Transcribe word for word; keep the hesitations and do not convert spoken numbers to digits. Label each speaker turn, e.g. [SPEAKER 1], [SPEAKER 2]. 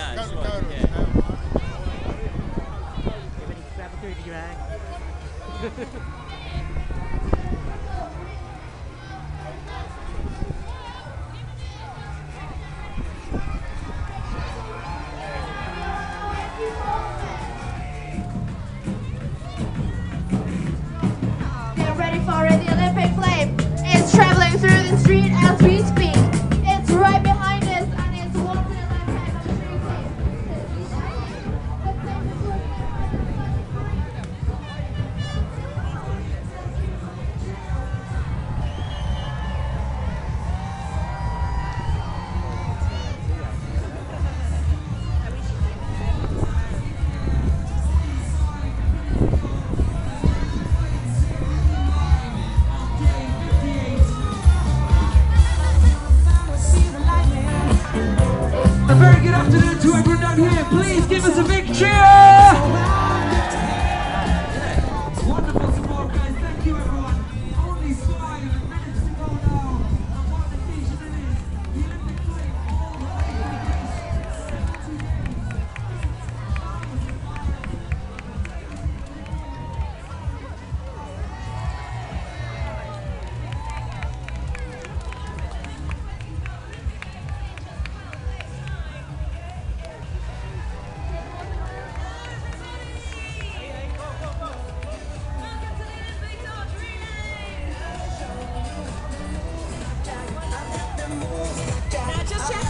[SPEAKER 1] Yeah,
[SPEAKER 2] Cut
[SPEAKER 1] it's
[SPEAKER 2] the
[SPEAKER 1] like,
[SPEAKER 2] code.
[SPEAKER 1] yeah.
[SPEAKER 3] grab a thirty rag.
[SPEAKER 4] Get ready for it, the Olympic flame. It's traveling through the street as we speak. It's right behind us and it's one to the left hand of the street.
[SPEAKER 5] A very good afternoon to everyone down here. Please give us a big cheer! Wonderful support, guys. Thank you, everyone. Only five minutes to go now. And what an occasion it is. The Olympic flame
[SPEAKER 4] Now just check